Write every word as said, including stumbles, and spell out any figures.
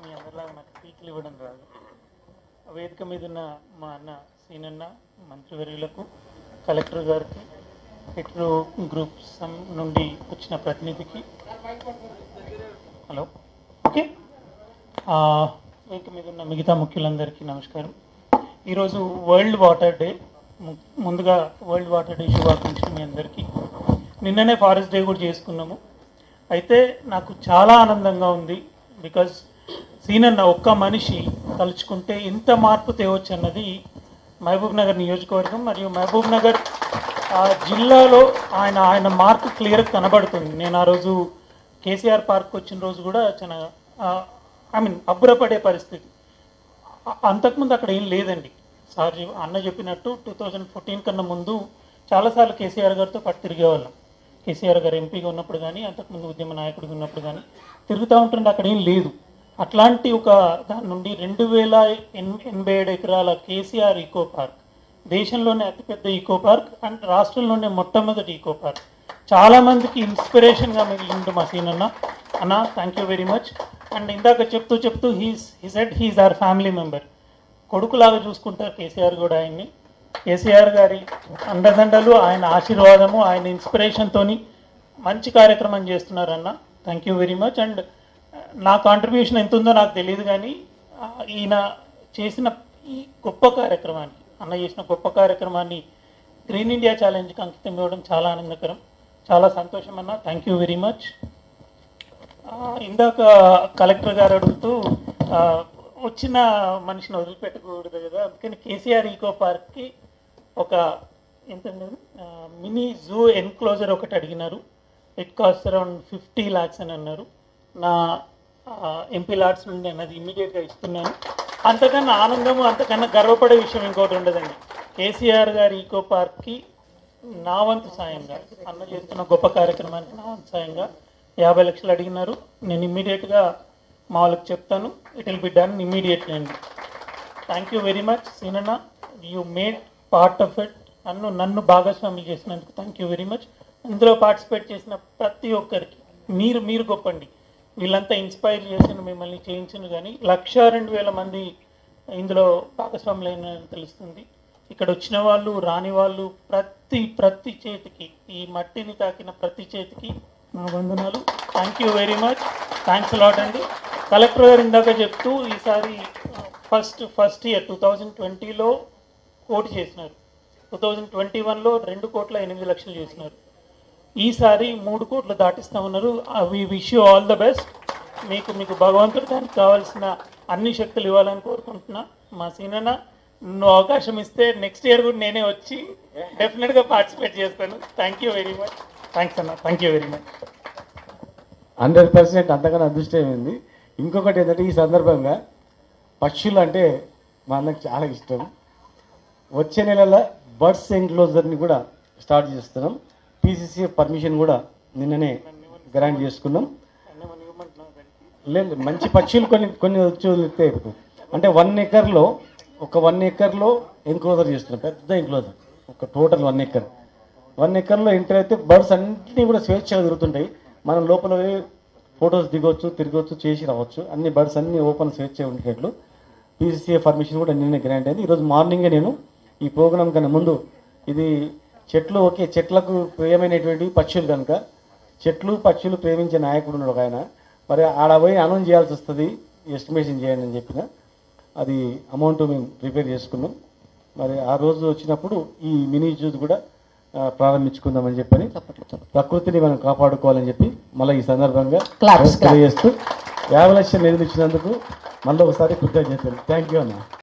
మీ అందరిలాగా నాకు స్పీచ్లు ఇవ్వడం రాదు. వేదిక మీద ఉన్న మా అన్న సీనన్న, మంత్రివర్యులకు, కలెక్టర్ గారికి, హెట్రో గ్రూప్ సం నుండి వచ్చిన ప్రతినిధికి, హలో ఓకే, వేదిక మీద ఉన్న మిగతా ముఖ్యులందరికీ నమస్కారం. ఈరోజు వరల్డ్ వాటర్ డే. ముందుగా వరల్డ్ వాటర్ డే శుభాకాంక్షలు మీ అందరికీ. నిన్ననే ఫారెస్ట్ డే కూడా చేసుకున్నాము. అయితే నాకు చాలా ఆనందంగా ఉంది. బికాజ్ సీనన్న ఒక్క మనిషి తలుచుకుంటే ఎంత మార్పు తేవచ్చు అన్నది మహబూబ్ నగర్ నియోజకవర్గం మరియు మహబూబ్ నగర్ జిల్లాలో ఆయన ఆయన మార్పు క్లియర్గా కనబడుతుంది. నేను ఆ రోజు కేసీఆర్ పార్క్ వచ్చిన రోజు కూడా చాలా ఐ మీన్ అబ్బురపడే పరిస్థితి. అంతకుముందు అక్కడ ఏం లేదండి. సార్ అన్న చెప్పినట్టు టూ థౌజండ్ ఫోర్టీన్ కన్నా ముందు చాలాసార్లు కేసీఆర్ గారితో పాటు తిరిగేవాళ్ళం. కేసీఆర్ గారు ఎంపీగా ఉన్నప్పుడు కానీ, అంతకుముందు ఉద్యమ నాయకుడిగా ఉన్నప్పుడు కానీ తిరుగుతూ ఉంటుండే. అక్కడ ఏం లేదు. అట్లాంటి ఒక దాని నుండి రెండు వేల ఎనభై ఏడు ఎకరాల కేసీఆర్ ఈకో పార్క్, దేశంలోనే అతిపెద్ద ఈకో పార్క్ అండ్ రాష్ట్రంలోనే మొట్టమొదటి ఈకో పార్క్, చాలామందికి ఇన్స్పిరేషన్గా మిగిలిండు మా సీనన్న. అన్న thank you very much. And ఇందాక చెప్తూ చెప్తూ he's he said he's our family member. కొడుకులాగా చూసుకుంటారు కేసీఆర్ కూడా ఆయన్ని. కేసీఆర్ గారి అండదండలు, ఆయన ఆశీర్వాదము, ఆయన ఇన్స్పిరేషన్తోని మంచి కార్యక్రమం చేస్తున్నారన్న. Thank you very much. And నా కాంట్రిబ్యూషన్ ఎంత ఉందో నాకు తెలియదు, కానీ ఈయన చేసిన ఈ గొప్ప కార్యక్రమాన్ని, అన్న చేసిన గొప్ప కార్యక్రమాన్ని గ్రీన్ ఇండియా ఛాలెంజ్కి అంకితం ఇవ్వడం చాలా ఆనందకరం, చాలా సంతోషం అన్న. Thank you very much. ఇందాక కలెక్టర్ గారు అడుగుతూ వచ్చిన మనిషిని వదిలిపెట్టకూడదు కదా, అందుకని కేసీఆర్ ఈకో పార్క్కి ఒక ఎంత మినీ జూ ఎన్క్లోజర్ ఒకటి అడిగినారు. It cost around fifty lakhs అని అన్నారు. నా ఎంపీ లాట్స్ నుండి అన్నది ఇమ్మీడియట్గా ఇస్తున్నాను. అంతకన్నా ఆనందము, అంతకన్నా గర్వపడే విషయం ఇంకోటి ఉండదండి. కేసీఆర్ గారి ఈకో పార్క్కి నా వంతు సాయంగా, అన్న చేస్తున్న గొప్ప కార్యక్రమానికి నా వంతు సాయంగా యాభై లక్షలు అడిగినారు. నేను ఇమ్మీడియట్గా మా వాళ్ళకి చెప్తాను. It will be done immediately అండి. థ్యాంక్ యూ వెరీ మచ్ సీనన్న. You made part of it. నన్ను నన్ను భాగస్వామి చేసినందుకు థ్యాంక్ యూ వెరీ మచ్. ఇందులో పార్టిసిపేట్ చేసిన ప్రతి ఒక్కరికి మీరు మీరు గొప్పండి. వీళ్ళంతా ఇన్స్పైర్ చేసిన, మిమ్మల్ని చేయించిన, కానీ లక్ష రెండు వేల మంది ఇందులో భాగస్వాములైన తెలుస్తుంది. ఇక్కడ వచ్చిన వాళ్ళు, రాని వాళ్ళు, ప్రతి ప్రతి చేతికి, ఈ మట్టిని తాకిన ప్రతి చేతికి నా వందనాలు. Thank you very much. Thanks lot అండి. కలెక్టర్ గారు ఇందాక చెప్తూ ఈసారి first first year two thousand ట్వంటీలో కోటి చేసినారు, టూ థౌజండ్ ట్వంటీ వన్లో రెండు కోట్ల ఎనిమిది లక్షలు చేసినారు. ఈసారి మూడు కోట్లు దాటిస్తూ ఉన్నారు. We wish you all the best. మీకు మీకు భగవంతుడు దానికి కావాల్సిన అన్ని శక్తులు ఇవ్వాలని కోరుకుంటున్నా. మా సీనన్న నువ్వు అవకాశం ఇస్తే నెక్స్ట్ ఇయర్ కూడా నేనే వచ్చి డెఫినెట్గా పార్టిసిపేట్ చేస్తాను. Thank you very much. Thanks అన్న. Thank you very much. Hundred percent అంతకన్నా అదృష్టమైంది. ఇంకొకటి ఏంటంటే, ఈ సందర్భంగా పక్షులు అంటే మా అన్నకు చాలా ఇష్టం. వచ్చే నెలల బర్డ్స్ ఎన్క్లోజర్ని కూడా స్టార్ట్ చేస్తున్నాం. పీసీసీ పర్మిషన్ కూడా నిన్ననే గ్రాంట్ చేసుకున్నాం. లేదు, మంచి పక్షులు కొన్ని కొన్ని వచ్చి అంటే వన్ ఎకర్లో ఒక వన్ ఎకర్లో ఎన్క్లోజర్ చేస్తున్నాం. పెద్ద ఎన్క్లోజర్, ఒక టోటల్ వన్ ఎకర్ వన్ ఎకర్లో ఎంటర్ అయితే బర్డ్స్ అన్నింటినీ కూడా స్వేచ్ఛగా తిరుగుతుంటాయి. మనం లోపల ఫొటోస్ దిగొచ్చు, తిరగొచ్చు, చేసి రావచ్చు. అన్ని బర్డ్స్ అన్ని ఓపెన్ స్వేచ్ఛగా ఉండేటట్లు పీసీసీ పర్మిషన్ కూడా నిన్నే గ్రాంట్ అయింది. ఈరోజు మార్నింగే నేను ఈ ప్రోగ్రాం కన్నా ముందు, ఇది చెట్లు ఓకే, చెట్లకు ప్రియమైనటువంటి పక్షులు కనుక, చెట్లు పక్షులు ప్రేమించే నాయకుడు ఉన్నాడు ఒక ఆయన. మరి ఆడ పోయి అనౌన్స్ చేయాల్సి వస్తుంది, ఎస్టిమేషన్ చేయండి అని చెప్పిన. అది అమౌంట్ మేము ప్రిపేర్ చేసుకున్నాం. మరి ఆ రోజు వచ్చినప్పుడు ఈ మినీ జూస్ కూడా ప్రారంభించుకుందామని చెప్పని, ప్రకృతిని మనం కాపాడుకోవాలని చెప్పి మళ్ళీ ఈ సందర్భంగా తెలియజేస్తూ యాభై లక్షలు నిధులు ఇచ్చినందుకు మళ్ళీ ఒకసారి కృతజ్ఞతలు. థ్యాంక్ యూ అన్న.